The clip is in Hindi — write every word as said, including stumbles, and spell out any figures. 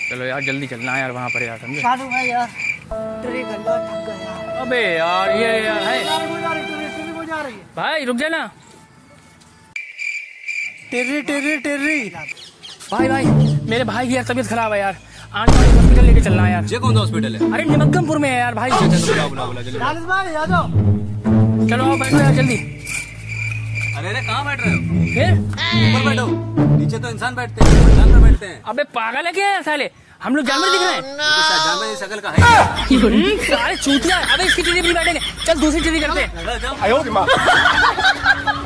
चलो यार जल्दी चलना है यार वहाँ पर यार, समझे? साधु भाई यार ट्री गंदा थक गया। अबे यार ये यार है रही है भाई, रुक जा ना। टिर्री टिर्री टिर्री। भाई भाई मेरे भाई की यार तबीयत खराब है यार, आने वाले हॉस्पिटल लेके चलना है यार। ये कौन सा हॉस्पिटल है? अरे निमक्कमपुर में है यार भाई। बुला बुला बुला जल्दी। चालीस भाई आ जाओ। चलो आओ बैठो यार जल्दी। अरे अरे कहाँ बैठ रहे हो? फिर ऊपर बैठो, नीचे तो इंसान बैठते हैं, जानवर बैठते हैं। अबे पागल है क्या यार साले, हम लोग जानवर दिख रहे हैं? जानवर की शक्ल का है। सारे चूतिया। अबे इसकी टीवी नहीं बैठेंगे, चल दूसरी टीवी करते हैं। जाओ।